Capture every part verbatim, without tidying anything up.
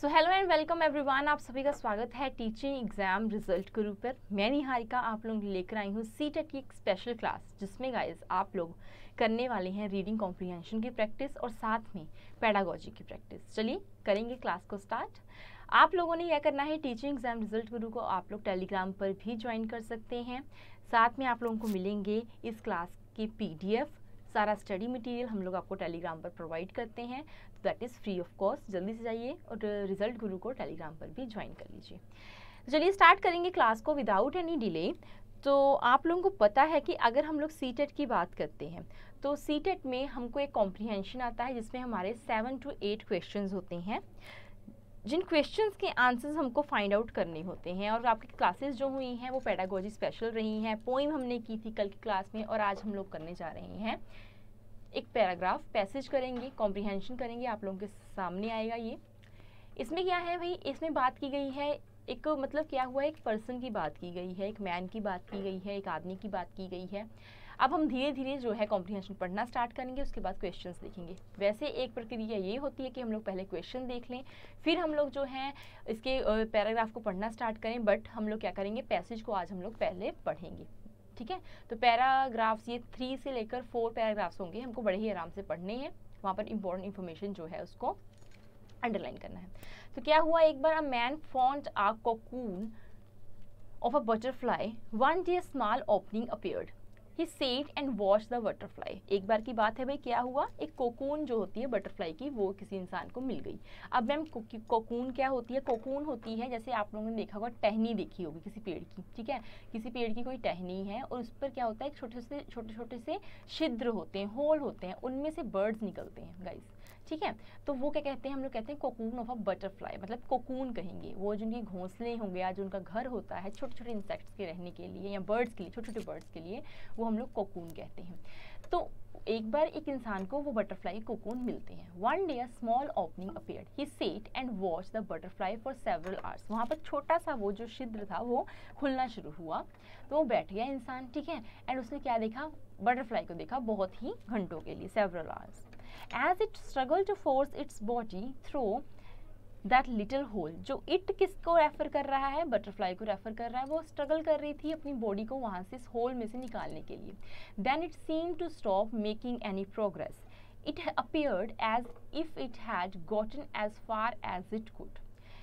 So hello and welcome everyone, आप सभी का स्वागत है टीचिंग एग्जाम रिजल्ट गुरु पर। मैं निहारिका आप लोग लेकर आई हूँ सीटेट की एक स्पेशल क्लास, जिसमें गाइस आप लोग करने वाले हैं रीडिंग कॉम्प्रिहेंशन की प्रैक्टिस और साथ में पेडागोजी की प्रैक्टिस। चलिए करेंगे क्लास को स्टार्ट। आप लोगों ने क्या करना है, टीचिंग एग्जाम रिजल्ट गुरु को आप लोग टेलीग्राम पर भी ज्वाइन कर सकते हैं। साथ में आप लोगों को मिलेंगे इस क्लास की पीडीएफ, सारा स्टडी मटेरियल हम लोग आपको टेलीग्राम पर प्रोवाइड करते हैं, that is free of cost. जल्दी से जाइए और रिजल्ट गुरु को टेलीग्राम पर भी ज्वाइन कर लीजिए। चलिए स्टार्ट करेंगे क्लास को विदाउट एनी डिले। तो आप लोगों को पता है कि अगर हम लोग सीटेट की बात करते हैं तो सीटेट में हमको एक कॉम्प्रिहेंशन आता है, जिसमें हमारे सेवन टू एट क्वेश्चंस होते हैं, जिन क्वेश्चंस के आंसर्स हमको फाइंड आउट करने होते हैं। और आपकी क्लासेस जो हुई हैं वो पेडागोजी स्पेशल रही हैं। पोइम हमने की थी कल की क्लास में और आज हम लोग करने जा रहे हैं एक पैराग्राफ पैसेज करेंगे, कॉम्प्रिहेंशन करेंगे, आप लोगों के सामने आएगा ये। इसमें क्या है भाई, इसमें बात की गई है एक, मतलब क्या हुआ, एक पर्सन की बात की गई है, एक मैन की बात की गई है, एक आदमी की बात की गई है। अब हम धीरे धीरे जो है कॉम्प्रिहेंशन पढ़ना स्टार्ट करेंगे, उसके बाद क्वेश्चंस देखेंगे। वैसे एक प्रक्रिया ये होती है कि हम लोग पहले क्वेश्चन देख लें, फिर हम लोग जो है इसके पैराग्राफ को पढ़ना स्टार्ट करें। बट हम लोग क्या करेंगे, पैसेज को आज हम लोग पहले पढ़ेंगे, ठीक है। तो पैराग्राफ्स ये थ्री से लेकर फोर पैराग्राफ्स होंगे, हमको बड़े ही आराम से पढ़ने हैं। वहाँ पर इंपॉर्टेंट इन्फॉर्मेशन जो है उसको अंडरलाइन करना है। तो क्या हुआ, एक बार a man found a cocoon of a butterfly, one day small opening appeared, he set and watch the butterfly. एक बार की बात है भाई, क्या हुआ, एक कोकून जो होती है बटरफ्लाई की वो किसी इंसान को मिल गई। अब मैम कोकून क्या होती है, कोकून होती है, जैसे आप लोगों ने देखा होगा टहनी देखी होगी किसी पेड़ की, ठीक है, किसी पेड़ की कोई टहनी है और उस पर क्या होता है, छोटे से छोटे छोटे से छिद्र होते हैं, होल होते हैं, उनमें से बर्ड्स निकलते हैं गाइस, ठीक है। तो वो क्या कहते हैं, हम लोग कहते हैं कोकून ऑफ अ बटरफ्लाई, मतलब कोकून कहेंगे। वो जो उनके घोंसले होंगे या जो उनका घर होता है छोटे छोटे इंसेक्ट्स के रहने के लिए या बर्ड्स के लिए, छोटे छोटे बर्ड्स के लिए, वो हम लोग कोकून कहते हैं। तो एक बार एक इंसान को वो बटरफ्लाई कोकून मिलते हैं। One day a small opening appeared, he set and watch the butterfly for several hours. वहाँ पर छोटा सा वो जो छिद्र था वो खुलना शुरू हुआ, तो वो बैठ गया इंसान, ठीक है। एंड उसने क्या देखा, बटरफ्लाई को देखा बहुत ही घंटों के लिए, several hours. As it struggled to force its body through that little hole, जो it किसको रेफर कर रहा है, बटरफ्लाई को रेफर कर रहा है। वो स्ट्रगल कर रही थी अपनी बॉडी को वहाँ से इस होल में से निकालने के लिए। Then it seemed to stop making any progress. It appeared as if it had gotten as far as it could.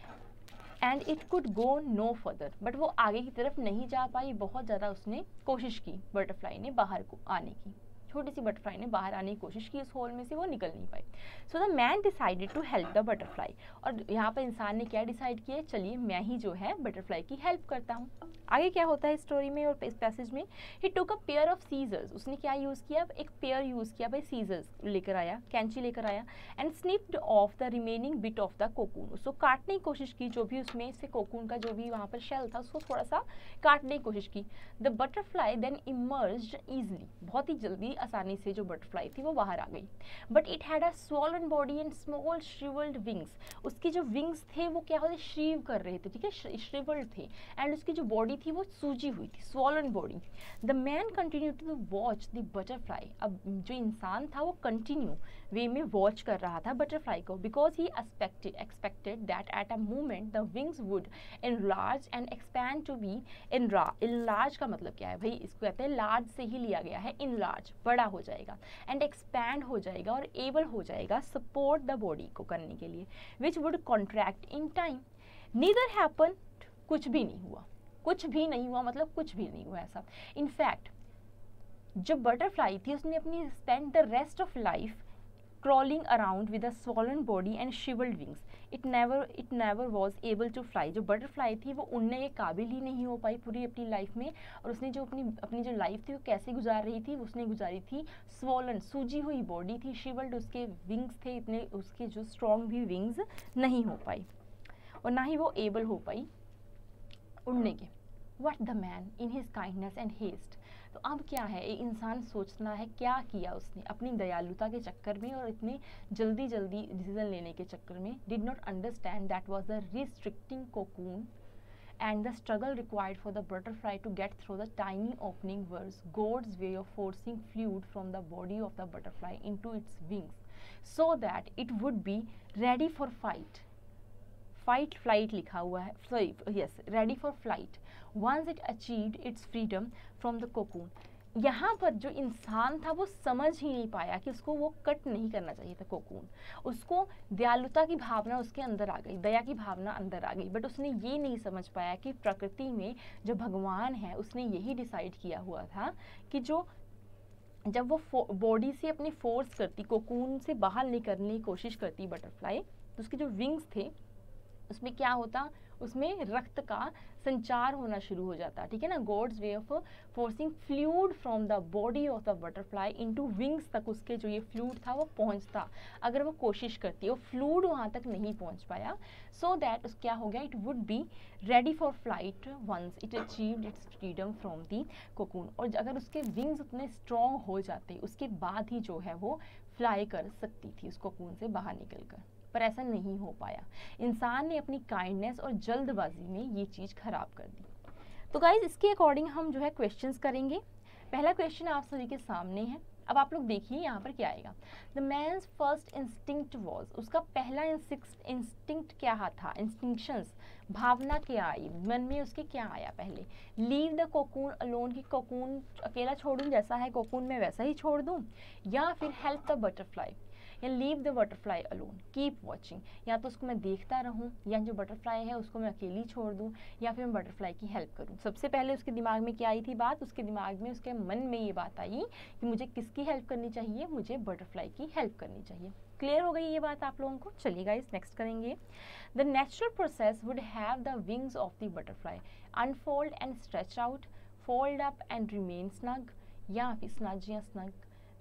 And it could go no further. But वो आगे की तरफ नहीं जा पाई, बहुत ज़्यादा उसने कोशिश की बटरफ्लाई ने बाहर को आने की, छोटी सी बटरफ्लाई ने बाहर आने की कोशिश की, उस होल में से वो निकल नहीं पाई। So the man decided to help the butterfly. और यहाँ पर इंसान ने क्या डिसाइड किया, चलिए मैं ही जो है बटरफ्लाई की हेल्प करता हूँ। आगे क्या होता है स्टोरी में और इस पैसेज में, he took a pair of scissors, उसने क्या यूज़ किया, एक पेयर यूज़ किया भाई, सीजर्स लेकर आया, कैंची लेकर आया, and snipped off the remaining bit of the cocoon, उसको काटने की कोशिश की, जो भी उसमें से कोकून का जो भी वहाँ पर शेल था उसको थोड़ा सा काटने की कोशिश की। The butterfly then emerged easily, बहुत ही जल्दी आसानी से जो बटरफ्लाई थी वो बाहर आ गई। But it had a swollen body and small shrivelled wings, उसकी जो विंग्स थे वो क्या होते, श्रीव कर रहे थे, ठीक है, श्रिवल्ड थे, एंड उसकी जो बॉडी थी वो सूजी हुई थी, swollen body. The man continue to watch the butterfly, अब जो इंसान था वो कंटिन्यू वे में वॉच कर रहा था बटरफ्लाई को, because he expected expected that at a moment the wings would enlarge and expand to be enlarge का मतलब क्या है भाई, इसको कहते हैं लार्ज से ही लिया गया है, इनलार्ज बड़ा हो जाएगा, एंड एक्सपैंड हो जाएगा और एबल हो जाएगा सपोर्ट द बॉडी को करने के लिए, which would contract in time. Neither happen, कुछ भी नहीं हुआ, कुछ भी नहीं हुआ मतलब कुछ भी नहीं हुआ ऐसा। इनफैक्ट जो बटरफ्लाई थी उसने अपनी spend the rest of life crawling around with a swollen body and shriveled wings. It never it never was able to fly. जो बटरफ्लाई थी वो उड़ने के काबिल ही नहीं हो पाई पूरी अपनी लाइफ में, और उसने जो अपनी अपनी जो लाइफ थी वो कैसे गुजार रही थी, उसने गुजारी थी स्वॉलन, सूजी हुई बॉडी थी, श्रिवल्ड उसके विंग्स थे, इतने उसके जो स्ट्रॉन्ग भी विंग्स नहीं हो पाई और ना ही वो एबल हो पाई उड़ने के। What the man in his kindness and haste, तो अब क्या है, एक इंसान सोचना है क्या किया उसने अपनी दयालुता के चक्कर में और इतनी जल्दी जल्दी डिसीजन लेने के चक्कर में, did not understand that was the restricting cocoon and the struggle required for the butterfly to get through the tiny opening was God's way of forcing fluid from the body of the butterfly into its wings so that it would be ready for fight fight flight लिखा हुआ है, sorry yes ready for flight once it achieved its freedom from the cocoon. यहाँ पर जो इंसान था वो समझ ही नहीं पाया कि उसको वो कट नहीं करना चाहिए था कोकून। उसको दयालुता की भावना उसके अंदर आ गई, दया की भावना अंदर आ गई, बट उसने ये नहीं समझ पाया कि प्रकृति में जो भगवान है उसने यही डिसाइड किया हुआ था कि जो जब वो बॉडी से अपनी फोर्स करती, कोकून से बाहर निकलने की कोशिश करती बटरफ्लाई, तो उसके जो विंग्स थे उसमें क्या होता, उसमें रक्त का संचार होना शुरू हो जाता, ठीक है ना। God's way of forcing fluid from the body of the butterfly into wings तक उसके जो ये फ्लूइड था वो पहुंचता, अगर वो कोशिश करती, वो फ्लूइड वहाँ तक नहीं पहुंच पाया, सो दैट उस क्या हो गया, it would be ready for flight once it achieved its freedom from the cocoon. और अगर उसके विंग्स उतने स्ट्रॉन्ग हो जाते उसके बाद ही जो है वो फ्लाई कर सकती थी उस कोकून से बाहर निकल कर, पर ऐसा नहीं हो पाया। इंसान ने अपनी काइंडनेस और जल्दबाजी में ये चीज़ खराब कर दी। तो गाइज इसके अकॉर्डिंग हम जो है क्वेश्चंस करेंगे। पहला क्वेश्चन आप सभी के सामने है, अब आप लोग देखिए यहाँ पर क्या आएगा। The man's first instinct was, उसका पहला इंस्टिंक्ट क्या था, इंस्टिंक्शंस भावना क्या आई, मन में उसके क्या आया पहले, लीव द कोकून अलोन, की कोकून अकेला छोड़ूं, जैसा है कोकून में वैसा ही छोड़ दूं, या फिर हेल्प द बटरफ्लाई, या leave the butterfly alone, keep watching, या तो उसको मैं देखता रहूं, या जो बटरफ्लाई है उसको मैं अकेली छोड़ दूं, या फिर मैं बटरफ्लाई की हेल्प करूं। सबसे पहले उसके दिमाग में क्या आई थी बात, उसके दिमाग में उसके मन में ये बात आई कि मुझे किसकी हेल्प करनी चाहिए, मुझे बटरफ्लाई की हेल्प करनी चाहिए। क्लियर हो गई ये बात आप लोगों को। चलिए गाइस नेक्स्ट करेंगे। The natural process would have the wings of the butterfly unfold and stretch out, fold up and remain snug, या फिर स्नज या snug,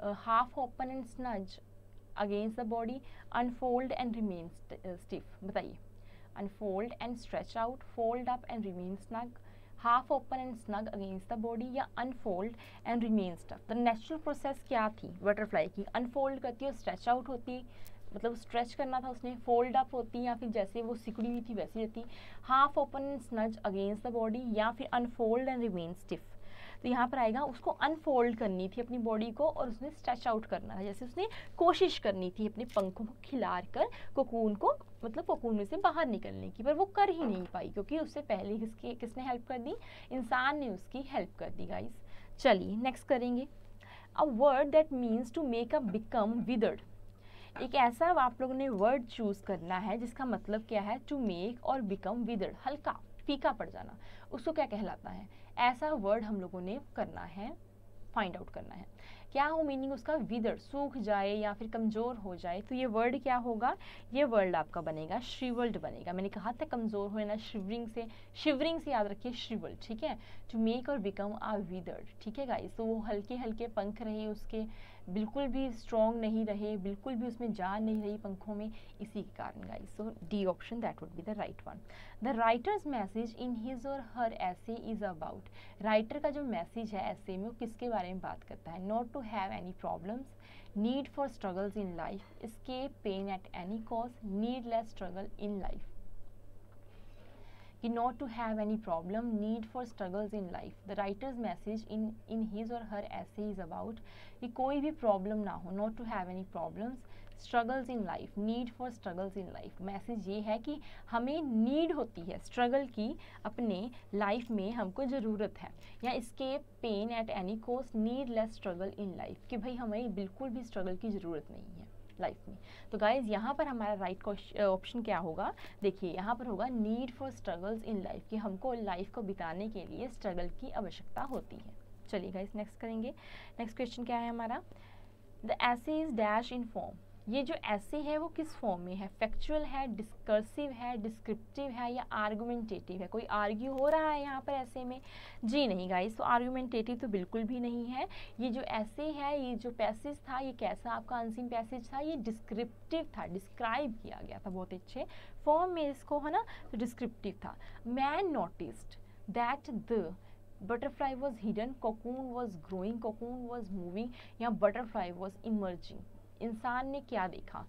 half open and snug against the body, unfold and remain st uh, stiff। बताइए, unfold and stretch out, fold up and remain snug, half open and snug against the body, या unfold and remain stuck। the natural process क्या थी butterfly की, unfold करती है, stretch out होती, मतलब stretch करना था उसने, फोल्ड अप होती, या फिर जैसे वो सिकुड़ी हुई थी वैसी रहती, half open and snug against the body, या फिर अनफोल्ड एंड रिमेन स्टिफ। तो यहाँ पर आएगा उसको अनफोल्ड करनी थी अपनी बॉडी को और उसने स्ट्रेच आउट करना था, जैसे उसने कोशिश करनी थी अपने पंखों को खिलार कर कोकून को, मतलब कोकून में से बाहर निकलने की, पर वो कर ही नहीं पाई क्योंकि उससे पहले किसकी किसने हेल्प कर दी, इंसान ने उसकी हेल्प कर दी गाइस। चलिए नेक्स्ट करेंगे। A word that means to make a become withered, एक ऐसा आप लोगों ने वर्ड चूज करना है जिसका मतलब क्या है, to make or become withered, हल्का फीका पड़ जाना, उसको क्या कहलाता है, ऐसा वर्ड हम लोगों ने करना है, फाइंड आउट करना है। क्या हो मीनिंग उसका, विदर्ड, सूख जाए या फिर कमज़ोर हो जाए, तो ये वर्ड क्या होगा, ये वर्ड आपका बनेगा श्रिवल्ड बनेगा। मैंने कहा था कमज़ोर हो ना, शिवरिंग से, शिवरिंग से याद रखिए श्रिवल्ड, ठीक है। To make or become a withered, ठीक है गाइस। तो वो हल्के हल्के पंख रहे उसके, बिल्कुल भी स्ट्रॉन्ग नहीं रहे, बिल्कुल भी उसमें जान नहीं रही पंखों में, इसी के कारण guys. So D option that would be the right one. The writer's message in his or her ऐसे इज अबाउट, राइटर का जो मैसेज है ऐसे में वो किसके बारे में बात करता है, not to have any problems, need for struggles in life, escape pain at any cost, need less struggle in life, कि not to have any problem, need for struggles in life। the writer's message in in his or her essay is about कि कोई भी problem ना हो, not to have any problems, struggles in life, need for struggles in life। Message ये है कि हमें need होती है स्ट्रगल की, अपने लाइफ में हमको ज़रूरत है, या escape pain at any cost, need less struggle in life, कि भाई हमें बिल्कुल भी स्ट्रगल की ज़रूरत नहीं है लाइफ में। तो गाइज यहाँ पर हमारा राइट ऑप्शन क्या होगा, देखिए यहाँ पर होगा need for struggles in life, कि हमको लाइफ को बिताने के लिए स्ट्रगल की आवश्यकता होती है। चलिए गाइज नेक्स्ट करेंगे। नेक्स्ट क्वेश्चन क्या है हमारा, द ऐसे इज डैश इन फॉर्म, ये जो ऐसे है वो किस फॉर्म में है, फैक्चुअल है, डिस्कर्सिव है, डिस्क्रिप्टिव है, या आर्गुमेंटेटिव है। कोई आर्ग्यू हो रहा है यहाँ पर ऐसे में, जी नहीं गाइस, तो आर्गुमेंटेटिव तो बिल्कुल भी नहीं है। ये जो ऐसे है, ये जो पैसेज था, ये कैसा आपका अनसीन पैसेज था, ये डिस्क्रिप्टिव था, डिस्क्राइब किया गया था बहुत अच्छे फॉर्म में इसको, है ना, तो डिस्क्रिप्टिव था। Man noticed that the butterfly was hidden, cocoon was growing, cocoon was moving, या बटरफ्लाई वॉज इमर्जिंग। इंसान ने क्या देखा,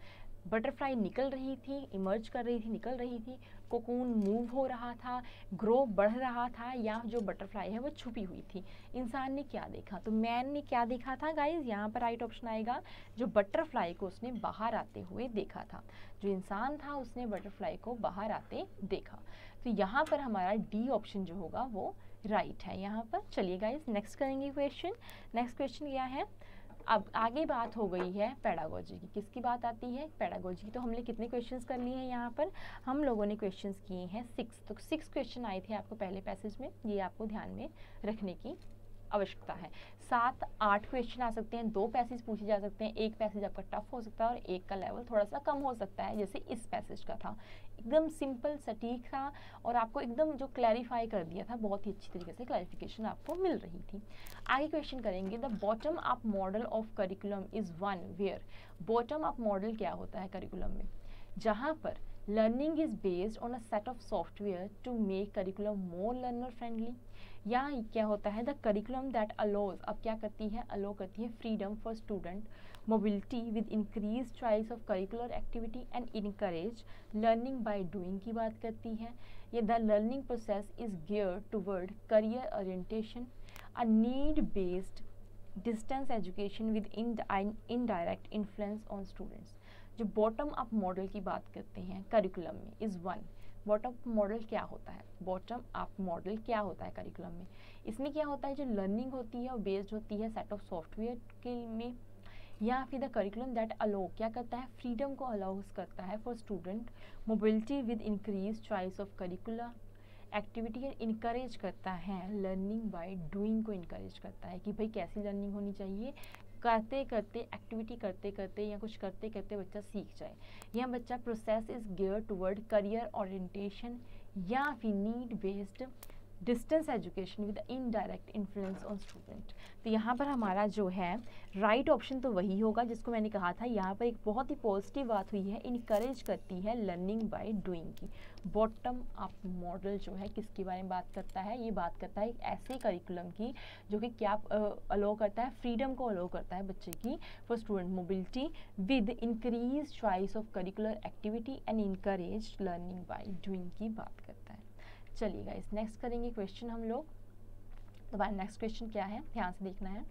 बटरफ्लाई निकल रही थी, इमर्ज कर रही थी, निकल रही थी, कोकून मूव हो रहा था, ग्रो बढ़ रहा था, या जो बटरफ्लाई है वो छुपी हुई थी। इंसान ने क्या देखा? तो मैन ने क्या देखा था गाइज? यहाँ पर राइट ऑप्शन आएगा, जो बटरफ्लाई को उसने बाहर आते हुए देखा था। जो इंसान था उसने बटरफ्लाई को बाहर आते देखा। तो यहाँ पर हमारा डी ऑप्शन जो होगा वो राइट है यहाँ पर। चलिए गाइज नेक्स्ट करेंगे क्वेश्चन। नेक्स्ट क्वेश्चन क्या है? अब आगे बात हो गई है पेडागोजी की। किसकी बात आती है? पेडागोजी की। तो हमने कितने क्वेश्चंस कर लिए हैं यहाँ पर? हम लोगों ने क्वेश्चंस किए हैं सिक्स। तो सिक्स क्वेश्चन आए थे आपको पहले पैसेज में, ये आपको ध्यान में रखने की आवश्यकता है। सात आठ क्वेश्चन आ सकते हैं, दो पैसेज पूछे जा सकते हैं, एक पैसेज आपका टफ हो सकता है और एक का लेवल थोड़ा सा कम हो सकता है, जैसे इस पैसेज का था। एकदम सिंपल सटीक था और आपको एकदम जो क्लैरिफाई कर दिया था, बहुत ही अच्छी तरीके से क्लैरिफिकेशन आपको मिल रही थी। आगे क्वेश्चन करेंगे, the bottom up model of curriculum is one where. Bottom up model क्या होता है करिकुलम में? जहाँ पर learning is based on a set of software to make curriculum more learner friendly. या क्या होता है? द करिकुलम दैट अलोज, अब क्या करती है? अलो करती है freedom for student, mobility with increase choice of curricular activity and encourage learning by doing की बात करती है। ये the learning process is geared toward career orientation, a need based distance education with indirect influence on students. जो bottom up model की बात करते हैं करिकुलम में, is one. Bottom up model क्या होता है? बॉटम अप मॉडल क्या होता है करिकुलम में? इसमें क्या होता है, जो लर्निंग होती है वो बेस्ड होती है सेट ऑफ सॉफ्टवेयर के में, या फिर द करिकुलम दैट अलो क्या करता है? फ्रीडम को अलाउज करता है for student, mobility with increase choice of curricular activity, encourage करता है लर्निंग बाय डूइंग को इनकरेज करता है कि भाई कैसी लर्निंग होनी चाहिए, करते करते एक्टिविटी करते करते या कुछ करते करते बच्चा सीख जाए। यह बच्चा process is gear toward career orientation या फिर need based distance education with indirect influence on student. तो यहाँ पर हमारा जो है राइट ऑप्शन तो वही होगा जिसको मैंने कहा था। यहाँ पर एक बहुत ही पॉजिटिव बात हुई है, इनकरेज करती है लर्निंग बाय डूइंग की। बॉटम अप मॉडल जो है किसके बारे में बात करता है? ये बात करता है एक ऐसे करिकुलम की जो कि क्या अलो करता है? फ्रीडम को अलो करता है बच्चे की for student, mobility with increase choice of curricular activity and encourage learning by doing की बात करता है। चलिए गाइस नेक्स्ट करेंगे क्वेश्चन हम लोग। तो भाई नेक्स्ट क्वेश्चन क्या है, ध्यान से देखना है।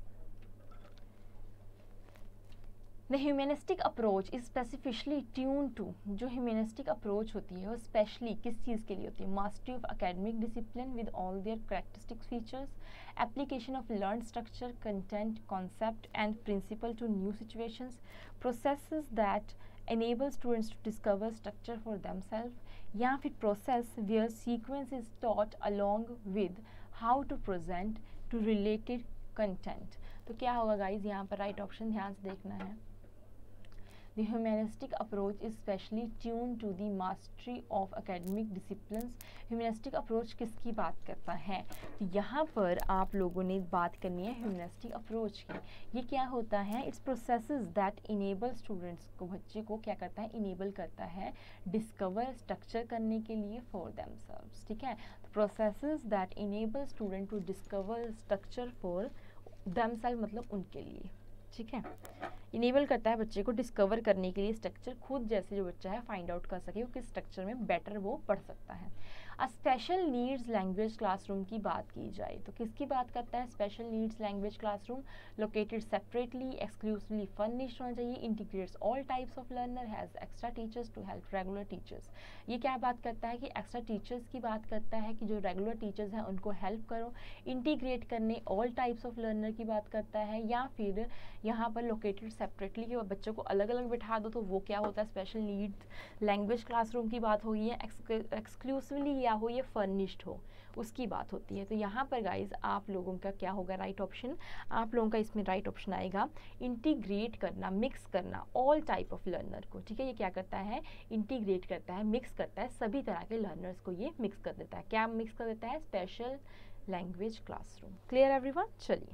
The humanistic approach is specifically tune to. जो ह्यूमनिस्टिक अप्रोच होती है वो स्पेशली किस चीज़ के लिए होती है? Mastery of academic discipline with all their characteristic features, application of learn structure, content, concept and principle to new situations, processes that enable students to discover structure for themselves, या फिर process where sequence is taught along with how to present to related content। तो क्या होगा guys यहाँ पर? Right option ध्यान से देखना है। The humanistic approach is specially tuned to the mastery of academic disciplines। humanistic approach किसकी बात करता है? तो यहाँ पर आप लोगों ने बात करनी है humanistic approach की। ये क्या होता है? It's processes that enable students को, बच्चे को क्या करता है? enable करता है discover structure करने के लिए for themselves। ठीक है, तो processes that enable student to discover structure for themselves मतलब उनके लिए। ठीक है, इनेबल करता है बच्चे को डिस्कवर करने के लिए स्ट्रक्चर, खुद जैसे जो बच्चा है फाइंड आउट कर सके वो किस स्ट्रक्चर में बेटर वो पढ़ सकता है। A special needs language classroom की बात की जाए तो किसकी बात करता है? Special needs language classroom located separately, exclusively furnished होना चाहिए, integrates all types of learner, has extra teachers to help regular teachers. ये क्या बात करता है कि एक्स्ट्रा टीचर्स की बात करता है कि जो रेगुलर टीचर्स हैं उनको हेल्प करो, इंटीग्रेट करने ऑल टाइप्स ऑफ लर्नर की बात करता है, या फिर यहाँ पर लोकेटेड सेपरेटली कि बच्चों को अलग अलग बिठा दो तो वो क्या होता है? स्पेशल नीड्स लैंग्वेज क्लासरूम की बात हुई है। एक्सक्लूसिवली या हो ये फर्निश्ड हो उसकी बात होती है। तो यहाँ पर गाइज आप लोगों का क्या होगा राइट ऑप्शन? आप लोगों का इसमें राइट ऑप्शन आएगा इंटीग्रेट करना, मिक्स करना ऑल टाइप ऑफ लर्नर को। ठीक है, ये क्या करता है? इंटीग्रेट करता है, मिक्स करता है, सभी तरह के लर्नर्स को ये मिक्स कर देता है। क्या मिक्स कर देता है? Special language classroom. Clear everyone? चलिए,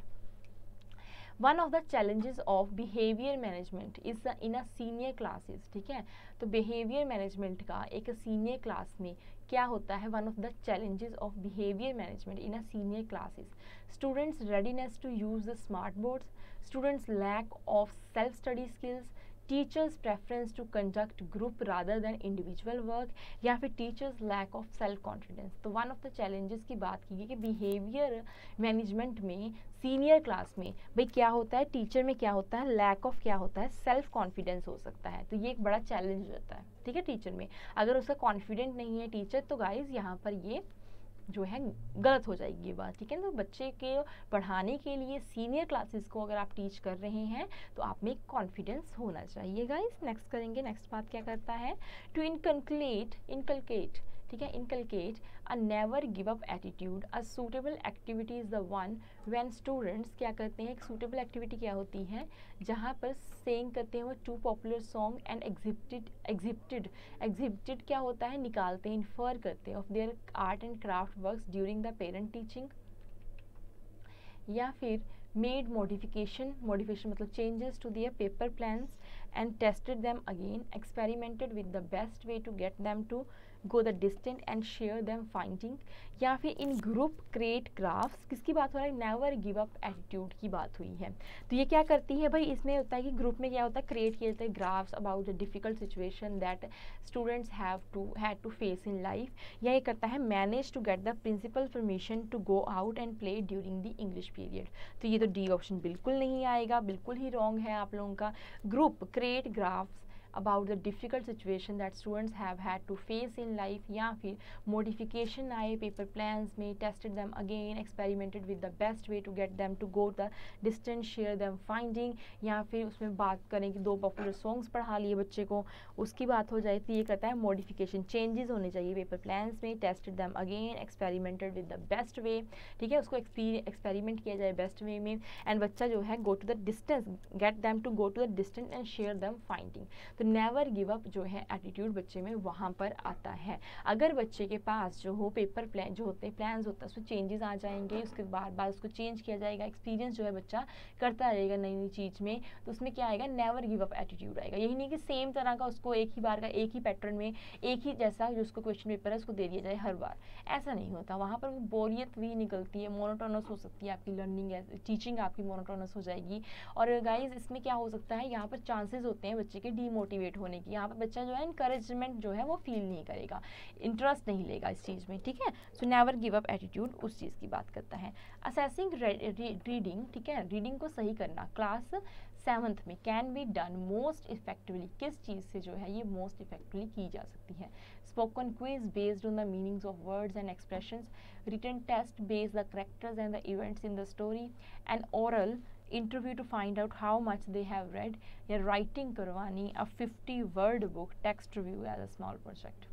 one of the challenges of behaviour management is in a senior classes. ठीक है, तो बिहेवियर मैनेजमेंट का एक सीनियर क्लास में क्या होता है? One of the challenges of behaviour management in a senior classes, students readiness to use the smart boards, students lack of self study skills, teachers preference to conduct group rather than individual work, या फिर teachers lack of self confidence. तो one of the challenges की बात की गई कि behaviour management में senior class में भाई क्या होता है, टीचर में क्या होता है, लैक ऑफ क्या होता है, सेल्फ कॉन्फिडेंस हो सकता है। तो ये एक बड़ा चैलेंज होता है, ठीक है, टीचर में। अगर उसका कॉन्फिडेंट नहीं है टीचर, तो गाइज यहाँ पर ये जो है गलत हो जाएगी ये बात, ठीक है ना। तो बच्चे के पढ़ाने के लिए सीनियर क्लासेस को अगर आप टीच कर रहे हैं तो आप में कॉन्फिडेंस होना चाहिए गाइस। नेक्स्ट करेंगे, नेक्स्ट बात क्या करता है, टू इनकलकेट इनकलकेट ठीक है, inculcate a never give up attitude. A suitable activity is the one when students क्या करते हैं, एक सूटेबल एक्टिविटी क्या होती है जहाँ पर सेइंग करते हैं वो two popular song and exhibited exhibited exhibited क्या होता है, निकालते हैं, इन्फर करते हैं of their art and craft works during the parent teaching, या फिर मेड मॉडिफिकेशन मॉडिफिकेशन मतलब changes to their paper plans and tested them again, experimented with the best way to get them to go the distant and share them finding, या फिर इन group create graphs. किसकी बात हो रहा है, never give up attitude की बात हुई है। तो ये क्या करती है भाई, इसमें होता है कि ग्रुप में क्या होता है, क्रिएट किए जाते हैं graphs about the difficult situation that students have to had to face in life, या ये करता है manage to get the principal permission to go out and play during the English period. तो ये तो डी ऑप्शन बिल्कुल नहीं आएगा, बिल्कुल ही रॉन्ग है आप लोगों का। Group create graphs about the difficult situation that students have had to face in life, या फिर modification आए paper plans में, tested them again, experimented with the best way to get them to go the distance, share them finding, या फिर उसमें बात करें कि दो popular songs पढ़ा लिए बच्चे को, उसकी बात हो जाए तो ये करता है modification, changes होने चाहिए paper plans में, tested them again, experimented with the best way, ठीक है, उसको experiment किया जाए best way में, and बच्चा जो है go to the distance, get them to go to the distance and share them finding। तो नेवर गिव अप जो है एटीट्यूड बच्चे में वहाँ पर आता है। अगर बच्चे के पास जो हो पेपर प्लान जो होते हैं प्लान्स होता है उसमें चेंजेस आ जाएंगे, उसके बार बार उसको चेंज किया जाएगा, एक्सपीरियंस जो है बच्चा करता रहेगा नई नई चीज़ में, तो उसमें क्या आएगा, नेवर गिव अप एटीट्यूड आएगा। यही नहीं कि सेम तरह का उसको एक ही बार का एक ही पैटर्न में एक ही जैसा जो उसको क्वेश्चन पेपर है उसको दे दिया जाए हर बार, ऐसा नहीं होता। वहाँ पर बोरियत भी निकलती है, मोनोटोनस हो सकती है आपकी लर्निंग, टीचिंग आपकी मोनोटोनस हो जाएगी। और गाइज इसमें क्या हो सकता है, यहाँ पर चांसेस होते हैं बच्चे के डीमोटिवेट होने की। यहाँ पर बच्चा जो है इनकरेजमेंट जो है वो फील नहीं करेगा, इंटरेस्ट नहीं लेगा इस चीज़ में, ठीक है। So never give up attitude उस चीज़ की बात करता है। असेसिंग रीडिंग, ठीक है, रीडिंग को सही करना क्लास सेवन्थ में can be done most effectively, किस चीज़ से जो है ये मोस्ट इफेक्टिवली की जा सकती है। Spoken quiz based on the meanings of words and expressions, written test based the characters and the events in the story, and oral interview to find out how much they have read, या writing करवानी a fifty word book text review as a small project.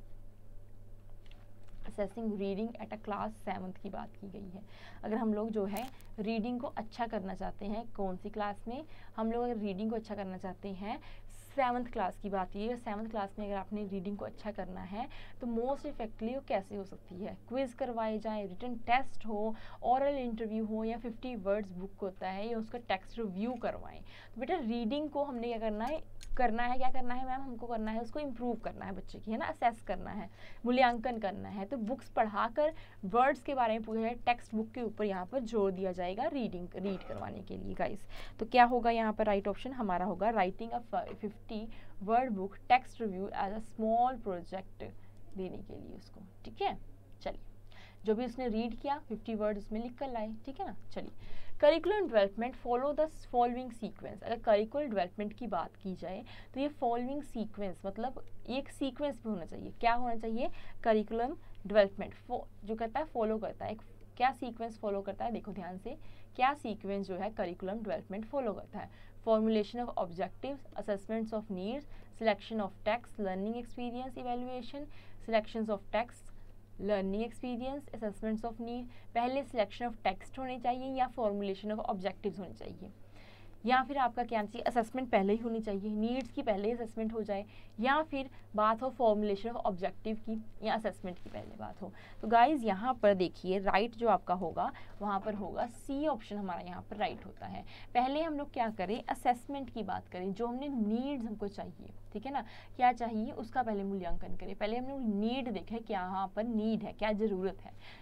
Assessing reading at a class seventh की बात की गई है। अगर हम लोग जो है रीडिंग को अच्छा करना चाहते हैं, कौन सी क्लास में हम लोग अगर रीडिंग को अच्छा करना चाहते हैं, सेवन्थ क्लास की बात की है। सेवन्थ क्लास में अगर आपने रीडिंग को अच्छा करना है तो मोस्ट इफेक्टिवली वो कैसे हो सकती है, क्विज करवाए जाएँ, रिटन टेस्ट हो, ओरल इंटरव्यू हो, या फिफ्टी वर्ड्स बुक होता है या उसका टेक्स्ट रिव्यू करवाएं। तो बेटा रीडिंग को हमने क्या करना है करना है क्या करना है मैम, हमको करना है उसको इम्प्रूव करना है बच्चे की, है ना, असेस करना है, मूल्यांकन करना है। तो बुक्स पढ़ाकर वर्ड्स के बारे में पूछा जाए, टेक्स्ट बुक के ऊपर यहाँ पर जोर दिया जाएगा रीडिंग रीड करवाने के लिए गाइस। तो क्या होगा यहाँ पर राइट ऑप्शन हमारा होगा writing a fifty word book text review as a small project देने के लिए उसको, ठीक है। चलिए जो भी उसने रीड किया फिफ्टी वर्ड उसमें लिख कर लाए, ठीक है ना। चलिए curriculum development follow the following sequence. अगर करिकुलर डेवलपमेंट की बात की जाए तो ये फॉलोइंग सीक्वेंस मतलब एक सीक्वेंस भी होना चाहिए। क्या होना चाहिए, करिकुलम डेवलपमेंट जो करता है फॉलो करता है, क्या सीक्वेंस फॉलो करता है, देखो ध्यान से, क्या सीक्वेंस जो है करिकुलम डेवलपमेंट फॉलो करता है। Formulation of objectives, assessments of needs, selection of text, learning experience evaluation, selections of text, learning experience, assessments of need. पहले सिलेक्शन ऑफ टेक्स्ट होनी चाहिए या फॉर्मुलेशन ऑफ ऑब्जेक्टिव्स होनी चाहिए, या फिर आपका क्या चाहिए, असेसमेंट पहले ही होनी चाहिए, नीड्स की पहले ही असेसमेंट हो जाए, या फिर बात हो फॉर्मुलेशन ऑफ ऑब्जेक्टिव की या असेसमेंट की पहले बात हो। तो गाइज यहाँ पर देखिए राइट जो आपका होगा वहाँ पर होगा सी ऑप्शन हमारा यहाँ पर राइट होता है। पहले हम लोग क्या करें, असेसमेंट की बात करें, जो हमने नीड्स हमको चाहिए, ठीक है ना, क्या चाहिए उसका पहले मूल्यांकन करें। पहले हम लोग नीड देखें, क्या यहाँ पर नीड है, क्या ज़रूरत है।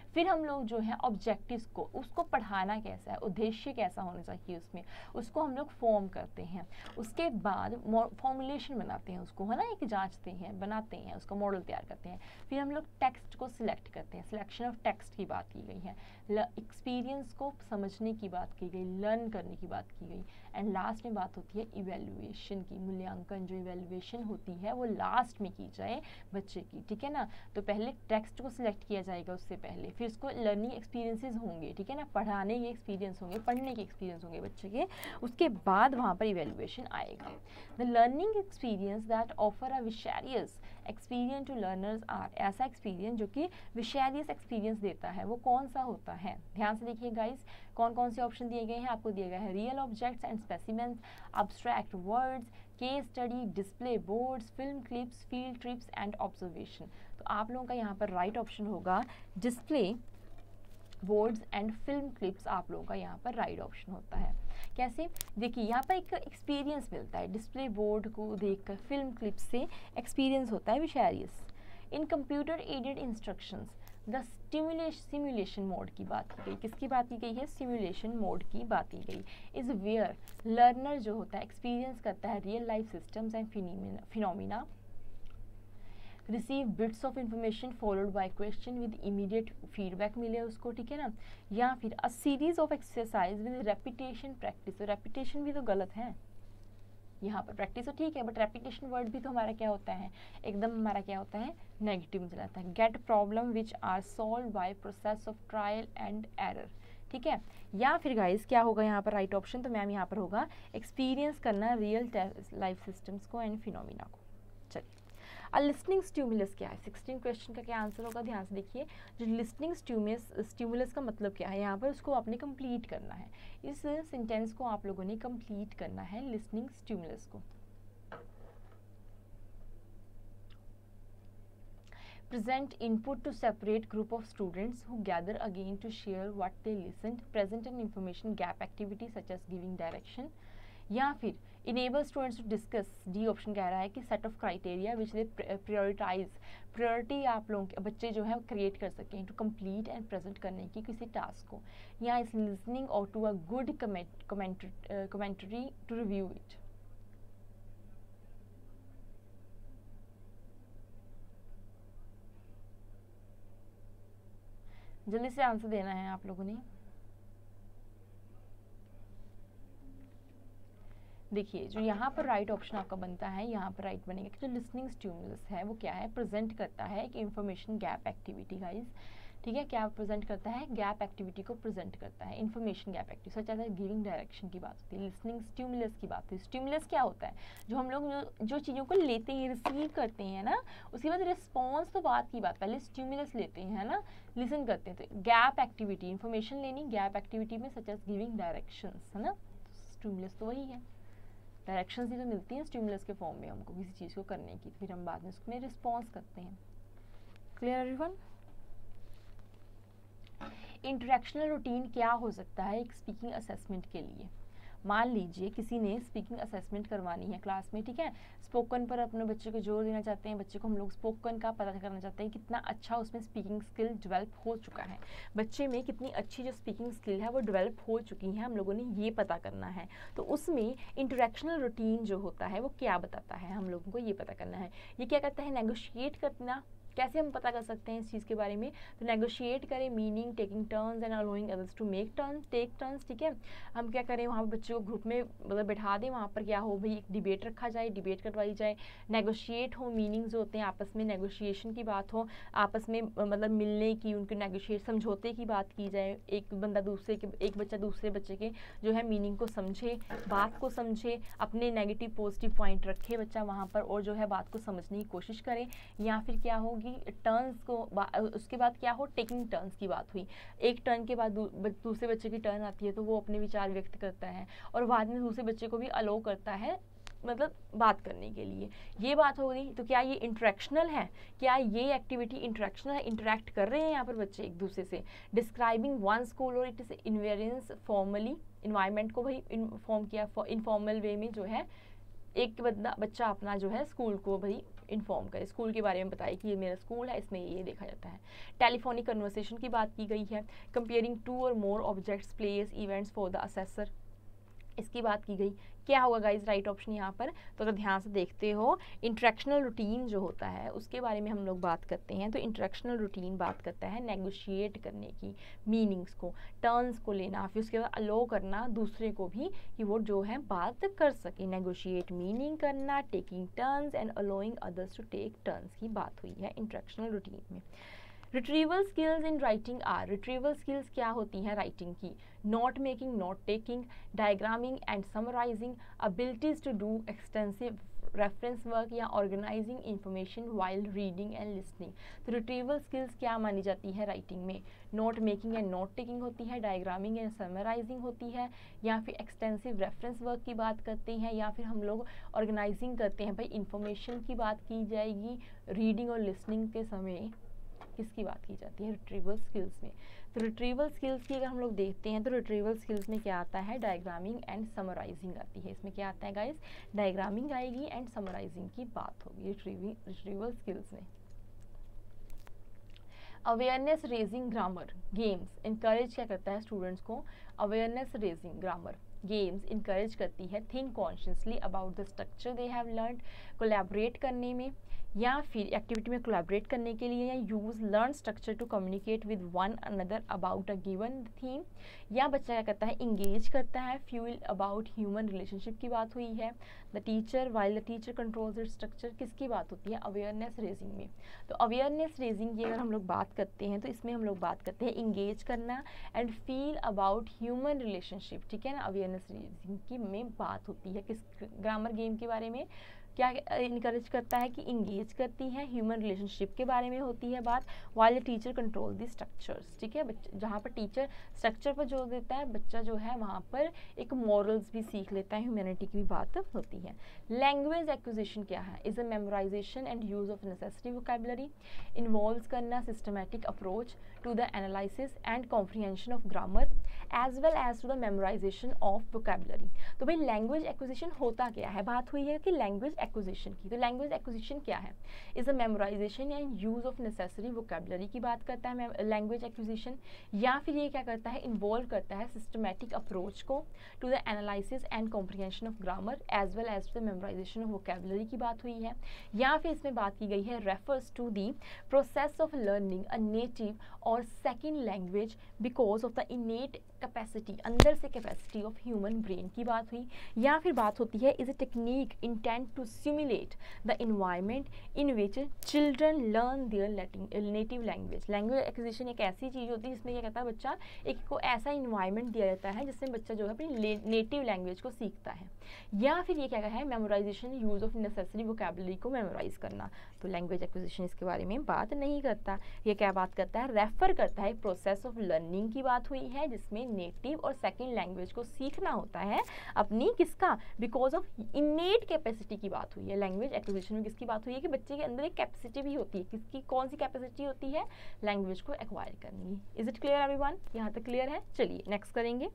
फिर हम लोग जो है ऑब्जेक्टिव्स को, उसको पढ़ाना कैसा है, उद्देश्य कैसा होना चाहिए उसमें, उसको हम लोग फॉर्म करते हैं। उसके बाद फॉर्मुलेशन बनाते हैं उसको, है ना, एक जांचते हैं, बनाते हैं, उसका मॉडल तैयार करते हैं। फिर हम लोग टेक्स्ट को सिलेक्ट करते हैं, सिलेक्शन ऑफ टेक्स्ट की बात की गई है, एक्सपीरियंस को समझने की बात की गई, लर्न करने की बात की गई, एंड लास्ट में बात होती है इवेल्युएशन की, मूल्यांकन जो इवेल्युएशन होती है वो लास्ट में की जाए बच्चे की, ठीक है ना। तो पहले टेक्स्ट को सिलेक्ट किया जाएगा उससे पहले, फिर उसको लर्निंग एक्सपीरियंसेस होंगे, ठीक है ना, पढ़ाने के एक्सपीरियंस होंगे, पढ़ने के एक्सपीरियंस होंगे बच्चे के, उसके बाद वहाँ पर इवेल्युएशन आएगा। The learning experience that offer a vicarious experience to learners are, ऐसा एक्सपीरियंस जो कि विशेरियस एक्सपीरियंस देता है वो कौन सा होता है। ध्यान से देखिए गाइस, कौन कौन से ऑप्शन दिए गए हैं आपको, दिया गया है real objects and specimens, abstract words, case study, display boards, film clips, field trips and observation. तो आप लोगों का यहाँ पर राइट ऑप्शन होगा display boards and film clips, आप लोगों का यहाँ पर राइट ऑप्शन होता है। कैसे, देखिए यहाँ पर एक एक्सपीरियंस मिलता है, डिस्प्ले बोर्ड को देखकर फिल्म क्लिप्स से एक्सपीरियंस होता है vicarious. In computer aided instructions the simulation mode की बात की गई, किसकी बात की गई है, सिमुलेशन मोड की बात की गई। इज वेयर लर्नर जो होता है एक्सपीरियंस करता है real life systems and phenomena, receive bits of information followed by question with immediate feedback मिले उसको, ठीक है ना। या फिर a series of exercise with repetition practice, तो रेपिटेशन भी तो गलत है यहाँ पर, प्रैक्टिस तो ठीक है बट रेपिटेशन वर्ड भी तो हमारा क्या होता है, एकदम हमारा क्या होता है, नेगेटिव में चलाता है। Get problem which are solve by process of trial and error, ठीक है। या फिर गाइस क्या होगा यहाँ पर राइट ऑप्शन, तो मैम यहाँ पर होगा एक्सपीरियंस करना रियल लाइफ सिस्टम्स को एंड फिनोमिना को। चलिए, अ लिसनिंग स्टिमुलस क्या है, सिक्सटीन क्वेश्चन का क्या आंसर होगा, ध्यान से देखिए। जो लिसनिंग स्टिमुलस स्टिमुलस का मतलब क्या है, यहाँ पर उसको आपने कंप्लीट करना है, इस सेंटेंस को आप लोगों ने कंप्लीट करना है, लिसनिंग स्टिमुलस को। Present input to separate group of students who gather again to share what they listened. Present an information gap activity such as giving direction. या फिर enable students to discuss, D option कह रहा है कि set of criteria which they prioritize, priority आप लोगों के बच्चे जो है क्रिएट कर सकें to complete and present करने की किसी टास्क को, या इस listening or to a good commentary to review it। जल्दी से आंसर देना है आप लोगों ने। देखिए जो यहाँ पर राइट ऑप्शन आपका बनता है, यहाँ पर राइट बनेगा कि जो लिसनिंग स्टिमुलस है वो क्या है, प्रेजेंट करता है एक इंफॉर्मेशन गैप एक्टिविटी गाइस, ठीक है। क्या प्रेजेंट करता है, गैप एक्टिविटी को प्रेजेंट करता है, information gap activity such as giving direction की बात होती है। लिसनिंग स्टिमुलस की बात होती है, स्टिमुलस क्या होता है, जो हम लोग जो, जो चीज़ों को लेते हैं, रिसीव करते हैं ना, उसके बाद रिस्पॉन्स तो बात की बात, पहले स्टिमुलस लेते हैं ना, लिसन करते हैं। तो गैप एक्टिविटी, इंफॉर्मेशन लेनी, गैप एक्टिविटी में सच एज गिविंग डायरेक्शंस, है ना, स्टिमुलस तो वही है, डायरेक्शंस ही तो मिलती हैं स्टिमुलस के फॉर्म में हमको किसी चीज़ को करने की, फिर हम बाद में उसमें रिस्पॉन्स करते हैं। Clear everyone. इंटरेक्शनल रूटीन क्या हो सकता है एक स्पीकिंग असेसमेंट के लिए। मान लीजिए किसी ने स्पीकिंग असेसमेंट करवानी है क्लास में, ठीक है, स्पोकन पर अपने बच्चे को जोर देना चाहते हैं, बच्चे को हम लोग स्पोकन का पता करना चाहते हैं कितना अच्छा उसमें स्पीकिंग स्किल डेवलप हो चुका है, बच्चे में कितनी अच्छी जो स्पीकिंग स्किल है वो डेवलप हो चुकी है, हम लोगों ने ये पता करना है। तो उसमें इंटरेक्शनल रूटीन जो होता है वो क्या बताता है, हम लोगों को ये पता करना है। ये क्या करता है, नेगोशिएट करना। कैसे हम पता कर सकते हैं इस चीज़ के बारे में, तो नेगोशिएट करें, meaning taking turns and allowing others to make turn take turns, ठीक है। हम क्या करें, वहाँ पर बच्चों को ग्रुप में मतलब बैठा दें, वहाँ पर क्या हो भाई एक डिबेट रखा जाए, डिबेट करवाई जाए, नेगोशिएट हो, मीनिंग जो होते हैं आपस में नेगोशिएशन की बात हो, आपस में मतलब मिलने की, उनके नेगोशिएट समझौते की बात की जाए, एक बंदा दूसरे के एक बच्चा दूसरे बच्चे के जो है मीनिंग को समझे, बात को समझे, अपने नेगेटिव पॉजिटिव पॉइंट रखे बच्चा वहाँ पर और जो है बात को समझने की कोशिश करे। या फिर क्या होगी टर्न्स को, उसके बाद क्या हो टेकिंग टर्न्स की बात हुई, एक टर्न के बाद दूसरे बच्चे की टर्न आती है तो वो अपने विचार व्यक्त करता है और बाद में दूसरे बच्चे को भी अलो करता है मतलब बात करने के लिए, ये बात हो गई। तो क्या ये इंटरेक्शनल है, क्या ये एक्टिविटी इंटरेक्शनल है, इंटरेक्ट कर रहे हैं यहाँ पर बच्चे एक दूसरे से। Describing one school or it is invariance formally, environment को भाई इन्फॉर्म किया इनफॉर्मल वे में, जो है एक बंदा बच्चा अपना जो है स्कूल को भाई इन्फॉर्म करे, स्कूल के बारे में बताए कि ये मेरा स्कूल है, इसमें ये देखा जाता है। टेलीफोनिक कन्वर्सेशन की बात की गई है। Comparing two or more objects, places, events for the assessor, इसकी बात की गई। क्या होगा गाइज राइट ऑप्शन यहाँ पर? तो अगर ध्यान से देखते हो, इंटरेक्शनल रूटीन जो होता है उसके बारे में हम लोग बात करते हैं। तो इंटरेक्शनल रूटीन बात करता है नेगोशिएट करने की, मीनिंग्स को, टर्न्स को लेना, फिर उसके बाद अलो करना दूसरे को भी कि वो जो है बात कर सके। नेगोशिएट मीनिंग करना, taking turns and allowing others to take turns की बात हुई है इंटरेक्शनल रूटीन में। Retrieval skills in writing are, retrieval skills क्या होती हैं राइटिंग की? Note making, note taking, diagramming and summarising, abilities to do extensive reference work या organising information while reading and listening. तो रिट्रीवल स्किल्स क्या मानी जाती है राइटिंग में? Note making and note taking होती है, डायग्रामिंग एंड समराइजिंग होती है, या फिर एक्सटेंसिव रेफरेंस वर्क की बात करते हैं, या फिर हम लोग ऑर्गेनाइजिंग करते हैं। भाई इंफॉर्मेशन की बात की जाएगी, रीडिंग और लिसनिंग के समय किसकी बात की जाती है? रिट्रीवल स्किल्स में। तो रिट्रीवल स्किल्स की अगर हम लोग देखते हैं तो रिट्रीवल स्किल्स में क्या आता है? डायग्रामिंग एंड समराइजिंग आती है। इसमें क्या आता है गाइस? डायग्रामिंग आएगी एंड समराइजिंग की बात होगी रिट्रीवल स्किल्स में। Awareness raising grammar games encourage क्या करता है स्टूडेंट्स को? Awareness raising grammar games encourage करती है think consciously about the structure they have learn, collaborate करने में या फिर एक्टिविटी में कोलैबोरेट करने के लिए, या use learn structure to communicate with one another about a given theme, या बच्चा क्या करता है? इंगेज करता है, फ्यूल अबाउट ह्यूमन रिलेशनशिप की बात हुई है। The teacher while the teacher controls its structure किसकी बात होती है? अवेयरनेस रेजिंग में। तो अवेयरनेस रेजिंग की अगर हम लोग बात करते हैं तो इसमें हम लोग बात करते हैं इंगेज करना and feel about human relationship, ठीक है ना। अवेयरनेस रेजिंग की में बात होती है किस ग्रामर गेम के बारे में? क्या इनकरेज करता है कि इंगेज करती है, ह्यूमन रिलेशनशिप के बारे में होती है बात, while teacher control the structures, ठीक है। जहाँ पर टीचर स्ट्रक्चर पर जोर देता है, बच्चा जो है वहाँ पर एक मॉरल्स भी सीख लेता है, ह्यूमैनिटी की भी बात होती है। लैंग्वेज एक्विजिशन क्या है? Is a memorization and use of necessary vocabulary, involves करना systematic approach to the analysis and comprehension of grammar as well as to the memorization of vocabulary. तो भाई लैंग्वेज एक्विजिशन होता क्या है? बात हुई है कि लैंग्वेज एक्विजिशन की। तो लैंग्वेज एक्विजिशन क्या है? Is a memorization and use of necessary vocabulary की बात करता है लैंग्वेज एक्विजिशन, या फिर ये क्या करता है? इन्वॉल्व करता है सिस्टमैटिक अप्रोच को to the analysis and comprehension of grammar as well as to the memorization of vocabulary की बात हुई है। या फिर इसमें बात की गई है refers to the process of learning a native और second language because of the innate capacity, अंदर से कैपेसिटी ऑफ ह्यूमन ब्रेन की बात हुई। या फिर बात होती है is a technique intent to simulate the environment in which children learn their native language. Language acquisition एक ऐसी चीज़ होती है जिसमें क्या कहता है बच्चा एक को ऐसा इन्वायरमेंट दिया जाता है जिसमें बच्चा जो है अपनी नेटिव लैंग्वेज को सीखता है। या फिर ये क्या है? Memorization, use of necessary vocabulary को मेमोराइज करना। तो लैंग्वेज एक्विजिशन इसके बारे में बात नहीं करता। ये क्या बात करता है? रेफर करता है प्रोसेस ऑफ लर्निंग की बात हुई है जिसमें नेटिव और सेकंड लैंग्वेज को सीखना होता है अपनी किसका? बिकॉज ऑफ इनेट कैपेसिटी की बात हुई है। लैंग्वेज एक्विजिशन में किसकी बात हुई है? कि बच्चे के अंदर एक कैपेसिटी भी होती है। किसकी? कौन सी कैपेसिटी होती है? लैंग्वेज को एक्वायर करने की। Is it clear everyone? यहाँ तक क्लियर है? चलिए नेक्स्ट करेंगे।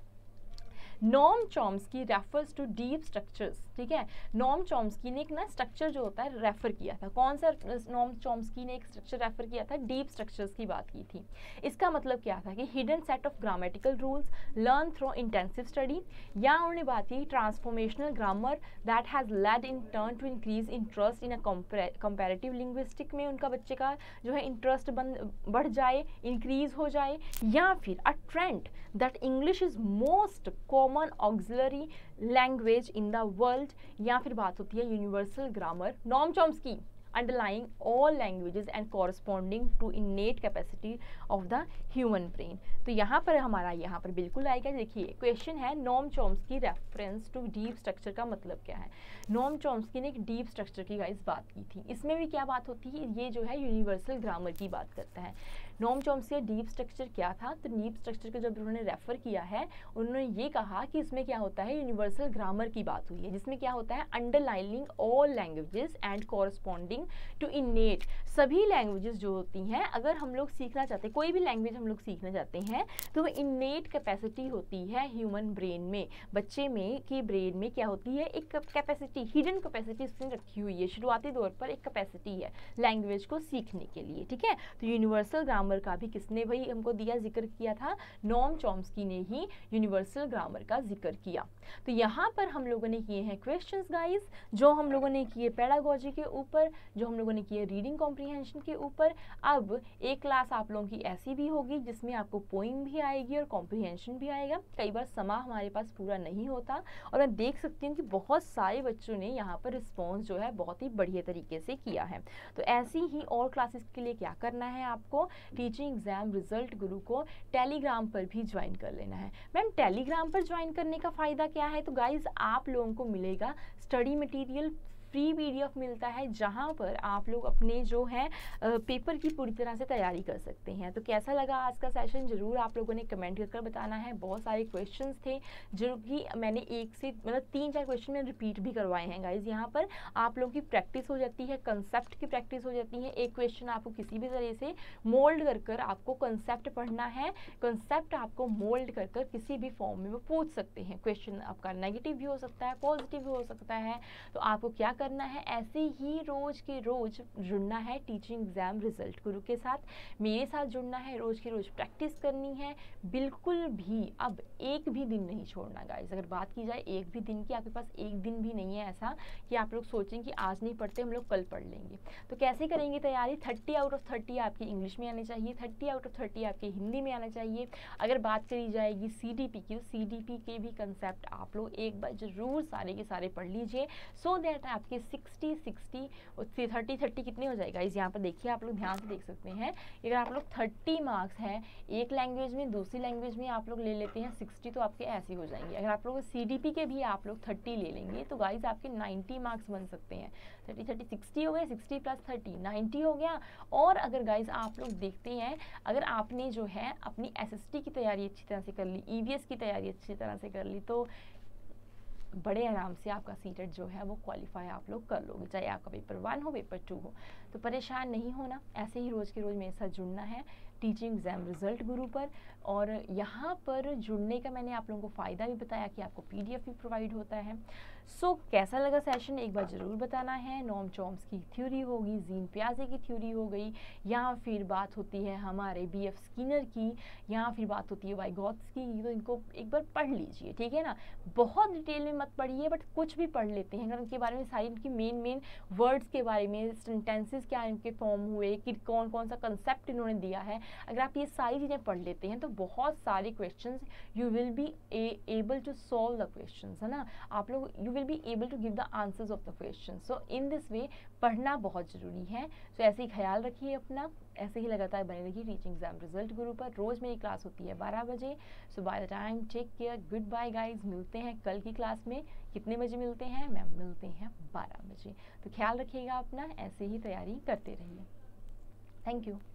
नॉर्म Chomsky refers to deep structures, ठीक है। नॉर्म चॉम्स्की ने एक ना स्ट्रक्चर जो होता है रेफर किया था। कौन सा नॉर्म चॉम्स्की ने एक स्ट्रक्चर रेफर किया था? डीप स्ट्रक्चर्स की बात की थी। इसका मतलब क्या था? कि hidden set of grammatical rules learn through intensive study, या उन्होंने बात की transformational grammar that has led in turn to increase interest in a comparative linguistic में उनका बच्चे का जो है इंटरेस्ट बढ़ जाए, इंक्रीज हो जाए। या फिर a trend that English is most common auxiliary language in the world, या फिर बात होती है यूनिवर्सल ग्रामर। नॉर्म Chomsky underlying all languages and corresponding to innate capacity of the human brain। तो यहाँ पर हमारा यहाँ पर बिल्कुल आएगा। देखिए क्वेश्चन है नॉर्म Chomsky reference to deep structure का मतलब क्या है? नॉर्म चॉम्स्की ने एक डीप स्ट्रक्चर की गाइस बात की थी। इसमें भी क्या बात होती है? ये जो है यूनिवर्सल ग्रामर की बात करता है। नॉर्म चॉम्स्की डीप स्ट्रक्चर क्या था? तो डीप स्ट्रक्चर को जब उन्होंने रेफर किया है उन्होंने ये कहा कि इसमें क्या होता है? यूनिवर्सल ग्रामर की बात हुई है जिसमें क्या होता है? Underlying all languages and corresponding to innate सभी लैंग्वेजेस जो होती हैं, अगर हम लोग सीखना चाहते हैं, कोई भी लैंग्वेज हम लोग सीखना चाहते हैं, तो वो इन्नेट कैपेसिटी होती है ह्यूमन ब्रेन में, बच्चे में कि ब्रेन में क्या होती है, एक कैपेसिटी, हिडन कैपेसिटी उसने रखी हुई है, शुरुआती तौर पर एक कैपेसिटी है लैंग्वेज को सीखने के लिए, ठीक है। तो यूनिवर्सल ग्रामर का भी किसने भाई हमको दिया, जिक्र किया था, नोम चॉम्स्की ने ही यूनिवर्सल ग्रामर का जिक्र किया। तो यहाँ पर हम लोगों ने किए हैं क्वेश्चंस गाइस, जो हम लोगों ने किए पेडागोजी के ऊपर, जो हम लोगों ने किए रीडिंग कॉम्प्रीहेंशन के ऊपर। अब एक क्लास आप लोगों की ऐसी भी होगी जिसमें आपको पोइम भी आएगी और कॉम्प्रीहेंशन भी आएगा। कई बार समा हमारे पास पूरा नहीं होता और मैं देख सकती हूँ कि बहुत सारे बच्चों ने यहाँ पर रिस्पॉन्स जो है बहुत ही बढ़िया तरीके से किया है। तो ऐसी ही और क्लासेस के लिए क्या करना है, आपको टीचिंग एग्जाम रिजल्ट गुरु को टेलीग्राम पर भी ज्वाइन कर लेना है। मैम टेलीग्राम पर ज्वाइन करने का फ़ायदा क्या है, तो गाइज आप लोगों को मिलेगा स्टडी मटेरियल, फ्री पीडीएफ मिलता है, जहां पर आप लोग अपने जो है पेपर की पूरी तरह से तैयारी कर सकते हैं। तो कैसा लगा आज का सेशन, जरूर आप लोगों ने कमेंट करके बताना है। बहुत सारे क्वेश्चंस थे जो कि मैंने एक से मतलब तीन चार क्वेश्चन में रिपीट भी करवाए हैं गाइज। यहाँ पर आप लोगों की प्रैक्टिस हो जाती है, कंसेप्ट की प्रैक्टिस हो जाती है। एक क्वेश्चन आपको किसी भी तरह से मोल्ड कर कर आपको कंसेप्ट पढ़ना है, कंसेप्ट आपको मोल्ड कर कर किसी भी फॉर्म में वो पूछ सकते हैं। क्वेश्चन आपका नेगेटिव भी हो सकता है, पॉजिटिव भी हो सकता है। तो आपको क्या करना है, ऐसे ही रोज के रोज जुड़ना है टीचिंग एग्जाम रिजल्ट गुरु के साथ, मेरे साथ जुड़ना है, रोज की रोज प्रैक्टिस करनी है। बिल्कुल भी अब एक भी दिन नहीं छोड़ना गाइस। अगर बात की जाए एक भी दिन की, आपके पास एक दिन भी नहीं है ऐसा कि आप लोग सोचें कि आज नहीं पढ़ते हम लोग कल पढ़ लेंगे। तो कैसे करेंगे तैयारी, थर्टी आउट ऑफ थर्टी आपकी इंग्लिश में आनी चाहिए, थर्टी आउट ऑफ थर्टी आपके हिंदी में आना चाहिए। अगर बात करी जाएगी सी डी पी की, तो सी डी पी के भी कंसेप्ट आप लोग एक बार जरूर सारे के सारे पढ़ लीजिए, सो दैट आपके सिक्सटी सिक्सटी थर्टी थर्टी कितने हो जाएगा इस यहाँ पर देखिए, आप लोग ध्यान से देख सकते हैं। अगर आप लोग थर्टी मार्क्स हैं एक लैंग्वेज में, दूसरी लैंग्वेज में आप लोग ले लेते हैं सिक्सटी, तो आपके ऐसे हो जाएंगे। अगर आप लोग सीडीपी के भी आप लोग थर्टी ले लेंगे तो गाइज आपके नाइन्टी मार्क्स बन सकते हैं। थर्टी थर्टी सिक्सटी हो गए, सिक्सटी प्लस थर्टी नाइन्टी हो गया। और अगर गाइज आप लोग देखते हैं, अगर आपने जो है अपनी एसएसटी की तैयारी अच्छी तरह से कर ली, ईवीएस की तैयारी अच्छी तरह से कर ली, तो बड़े आराम से आपका सीटेट जो है वो क्वालिफाई आप लोग कर लोगे, चाहे आपका पेपर वन हो पेपर टू हो। तो परेशान नहीं होना, ऐसे ही रोज़ के रोज़ मेरे साथ जुड़ना है टीचिंग एग्जाम रिजल्ट गुरु पर। और यहाँ पर जुड़ने का मैंने आप लोगों को फ़ायदा भी बताया कि आपको पीडीएफ भी प्रोवाइड होता है। सो so, कैसा लगा सेशन एक बार ज़रूर बताना है। नोम चॉम्स्की की थ्योरी होगी, जीन पियाजे की थ्योरी हो गई, या फिर बात होती है हमारे बी एफ स्किनर की, या फिर बात होती है वाइगॉत्स्की की। तो इनको एक बार पढ़ लीजिए, ठीक है ना। बहुत डिटेल में मत पढ़िए, बट कुछ भी पढ़ लेते हैं अगर उनके बारे में, सारी इनकी मेन मेन वर्ड्स के बारे में, सेंटेंसेस क्या इनके फॉर्म हुए, कि कौन कौन सा कंसेप्ट इन्होंने दिया है, अगर आप ये सारी चीज़ें पढ़ लेते हैं तो बहुत सारे questions you will be able to solve the questions, है ना। आप लोग you will be able to give the answers of the question. So in this way पढ़ना बहुत ज़रूरी है। सो so, ऐसे ही ख्याल रखिए अपना, ऐसे ही लगातार बने रहिए टीचिंग एग्जाम रिजल्ट गुरु पर। रोज़ मेरी क्लास होती है बारह बजे। So by the time take care, good bye guys. मिलते हैं कल की क्लास में। कितने बजे मिलते हैं मैम? मिलते हैं बारह बजे। तो ख्याल रखिएगा अपना, ऐसे ही तैयारी करते रहिए। Thank you.